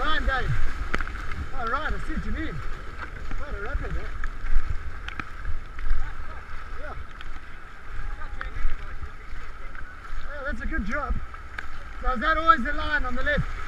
line, Dave. All right, I see what you mean. Quite a rapid, eh? Yeah. Yeah, that's a good job. So is that always the line on the left?